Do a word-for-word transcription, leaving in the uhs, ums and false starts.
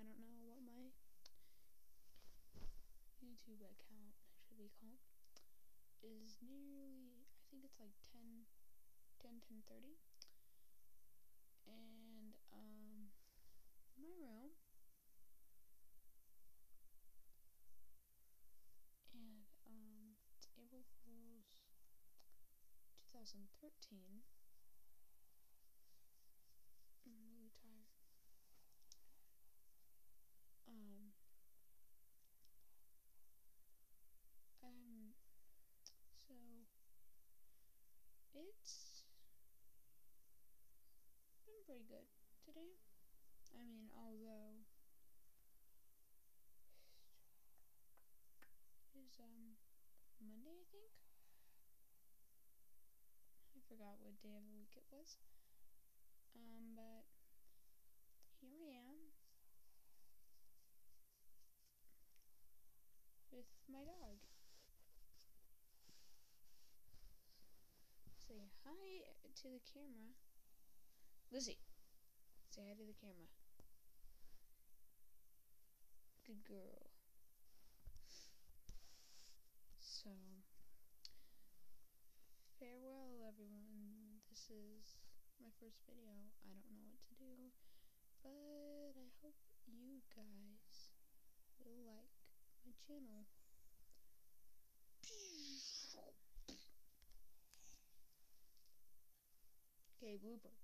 don't know what my YouTube account should be called, is nearly, I think it's like ten, ten, ten thirty, and, um, in my room, and, um, it's April Fool's twenty thirteen, I'm really tired, um, um, so, it's been pretty good today. I mean, although it's um Monday, I think. I forgot what day of the week it was. Um, but here I am with my dog. Say hi to the camera. Lizzie, say hi to the camera. Good girl. So, farewell everyone. This is my first video. I don't know what to do, but I hope you guys will like my channel. Okay, blooper.